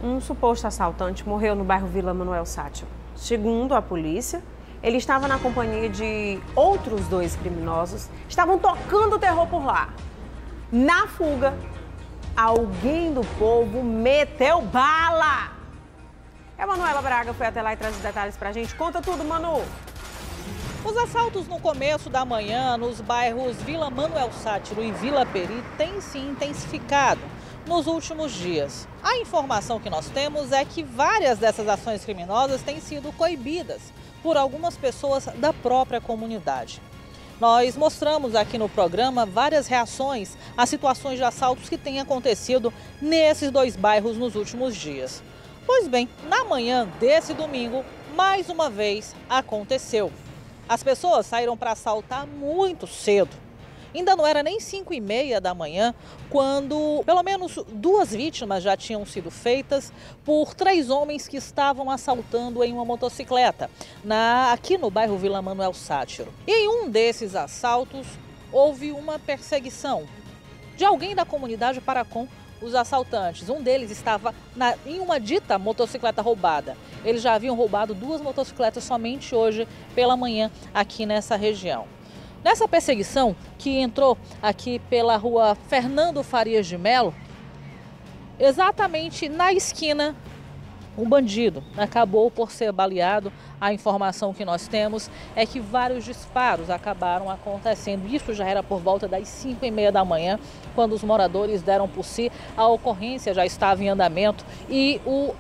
Um suposto assaltante morreu no bairro Vila Manuel Sátiro. Segundo a polícia, ele estava na companhia de outros 2 criminosos, estavam tocando terror por lá. Na fuga, alguém do povo meteu bala. A Manuela Braga foi até lá e traz os detalhes pra gente. Conta tudo, Manu. Os assaltos no começo da manhã nos bairros Vila Manuel Sátiro e Vila Peri têm se intensificado nos últimos dias. A informação que nós temos é que várias dessas ações criminosas têm sido coibidas por algumas pessoas da própria comunidade. Nós mostramos aqui no programa várias reações a situações de assaltos que têm acontecido nesses 2 bairros nos últimos dias. Pois bem, na manhã desse domingo, mais uma vez aconteceu. As pessoas saíram para assaltar muito cedo. Ainda não era nem 5h30 da manhã, quando pelo menos 2 vítimas já tinham sido feitas por 3 homens que estavam assaltando em uma motocicleta, aqui no bairro Vila Manuel Sátiro. E em um desses assaltos, houve uma perseguição de alguém da comunidade para com os assaltantes. Um deles estava em uma dita motocicleta roubada. Eles já haviam roubado 2 motocicletas somente hoje pela manhã aqui nessa região. Nessa perseguição, que entrou aqui pela rua Fernando Farias de Melo, exatamente na esquina, um bandido acabou por ser baleado. A informação que nós temos é que vários disparos acabaram acontecendo. Isso já era por volta das 5h30 da manhã, quando os moradores deram por si. A ocorrência já estava em andamento e o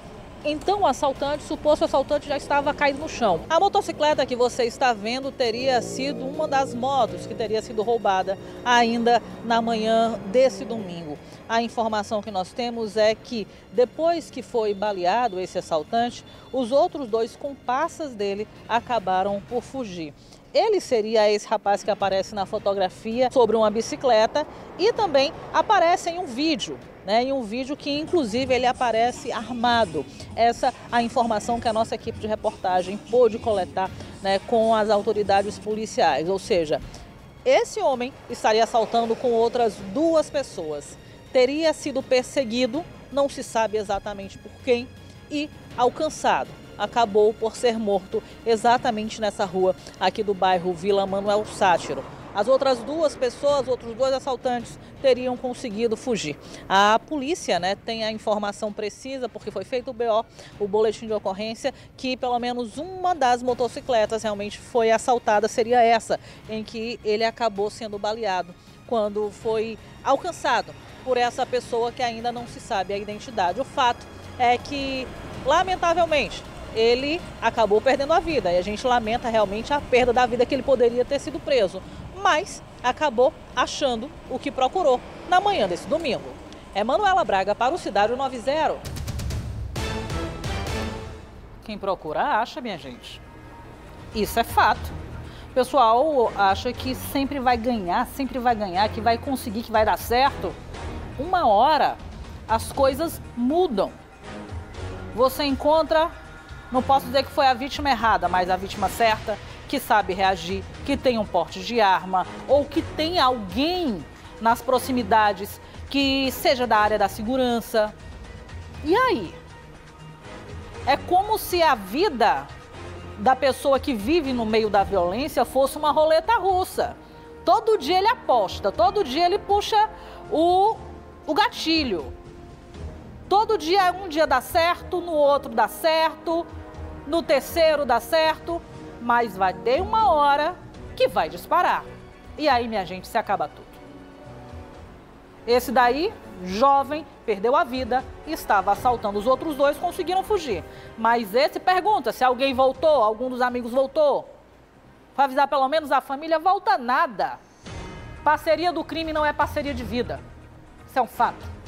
suposto assaltante já estava caído no chão. A motocicleta que você está vendo teria sido uma das motos que teria sido roubada ainda na manhã desse domingo. A informação que nós temos é que depois que foi baleado esse assaltante, os outros 2 comparsas dele acabaram por fugir. Ele seria esse rapaz que aparece na fotografia sobre uma bicicleta e também aparece em um vídeo. Em um vídeo que inclusive ele aparece armado. Essa é a informação que a nossa equipe de reportagem pôde coletar com as autoridades policiais. Ou seja, esse homem estaria assaltando com outras 2 pessoas. Teria sido perseguido, não se sabe exatamente por quem, e alcançado. Acabou por ser morto exatamente nessa rua aqui do bairro Vila Manuel Sátiro. As outras 2 pessoas, outros 2 assaltantes, teriam conseguido fugir. A polícia tem a informação precisa, porque foi feito o BO, o boletim de ocorrência, que pelo menos uma das motocicletas realmente foi assaltada, seria essa, em que ele acabou sendo baleado quando foi alcançado por essa pessoa que ainda não se sabe a identidade. O fato é que, lamentavelmente, ele acabou perdendo a vida e a gente lamenta realmente a perda da vida, que ele poderia ter sido preso, mas acabou achando o que procurou na manhã desse domingo. É Manuela Braga para o Cidade 90. Quem procura acha, minha gente. Isso é fato. O pessoal acha que sempre vai ganhar, que vai conseguir, que vai dar certo. Uma hora as coisas mudam. Você encontra, não posso dizer que foi a vítima errada, mas a vítima certa, que sabe reagir, que tem um porte de arma ou que tem alguém nas proximidades que seja da área da segurança. E aí? É como se a vida da pessoa que vive no meio da violência fosse uma roleta russa. Todo dia ele aposta, todo dia ele puxa o gatilho. Todo dia, um dia dá certo, no outro dá certo, no terceiro dá certo, mas vai ter uma hora que vai disparar. E aí, minha gente, se acaba tudo. Esse daí, jovem, perdeu a vida e estava assaltando. Os outros 2 conseguiram fugir. Mas esse pergunta se alguém voltou, algum dos amigos voltou. Para avisar pelo menos a família, volta nada. Parceria do crime não é parceria de vida. Isso é um fato.